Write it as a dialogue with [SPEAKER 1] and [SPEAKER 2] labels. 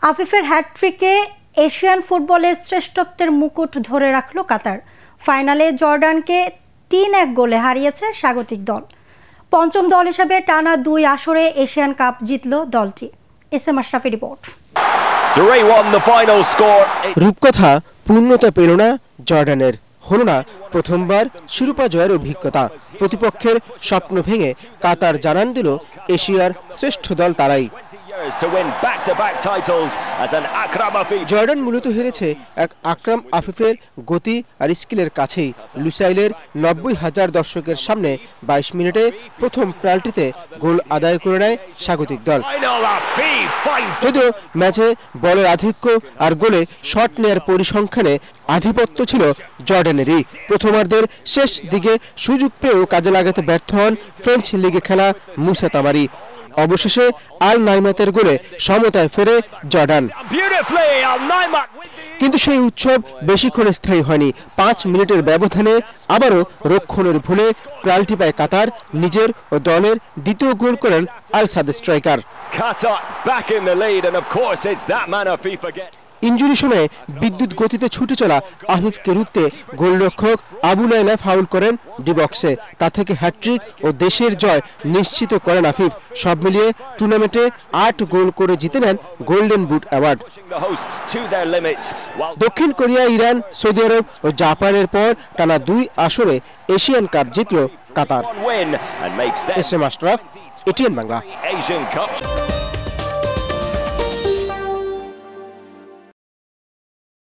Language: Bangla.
[SPEAKER 1] আফিফের হ্যাটট্রিকে এশিয়ান ফুটবলের শ্রেষ্ঠত্বের মুকুট ধরে রাখল কাতার। ফাইনালে জর্ডানকে ৩-১ গোলে হারিয়েছে স্বাগতিক দল। পঞ্চম দল হিসেবে টানা ২ আসরে এশিয়ান কাপ জিতল দলটি। এসএম আশরাফের রিপোর্ট।
[SPEAKER 2] রূপকথা পূর্ণতা পেল না জর্ডানের, হলো না প্রথমবার শিরোপা জয়ের অভিজ্ঞতা। প্রতিপক্ষের স্বপ্ন ভেঙে কাতার জানান দিল এশিয়ার শ্রেষ্ঠ দল তারাই। জর্ডান মূলত হেরেছে এক আকরাম আফিফের গতি আর স্কিলের কাছেই। লুসাইলের ৯০,০০০ দর্শকের সামনে ২২ মিনিটে প্রথম পেনাল্টিতে গোল আদায় করে নেয় স্বাগতিক দল। যদিও ম্যাচে বলের আধিক্য আর গোলে শট নেয়ার পরিসংখ্যানে আধিপত্য ছিল জর্ডানেরই। প্রথমার্ধের শেষ দিকে সুযোগ পেয়েও কাজে লাগাতে ব্যর্থ হন ফ্রেঞ্চ লিগে খেলা মুসা তামারি। অবশেষে আল নাইমাতের গোলে সমতায় ফেরে জর্ডান। কিন্তু সেই উৎসব বেশিক্ষণ স্থায়ী হয়নি। ৫ মিনিটের ব্যবধানে আবারও রক্ষণের ভুলে পেনাল্টি পায় কাতার। নিজের ও দলের দ্বিতীয় গোল করেন আল সাদ স্ট্রাইকার। ইনজুরি সময়ে বিদ্যুৎ গতিতে ছুটে চলা আফিফকে রুখতে গোলরক্ষক আবু লাইলা ফাউল করেন ডি বক্সে। তা থেকে হ্যাটট্রিক ও দেশের জয় নিশ্চিত করেন আফিফ। সব মিলিয়ে টুর্নামেন্টে ৮ গোল করে জিতে নেন গোল্ডেন বুট অ্যাওয়ার্ড। দক্ষিণ কোরিয়া, ইরান, সৌদি আরব ও জাপানের পর টানা ২ আসরে এশিয়ান কাপ জিতল Qatar. SM Ashraf, ATN Bangla.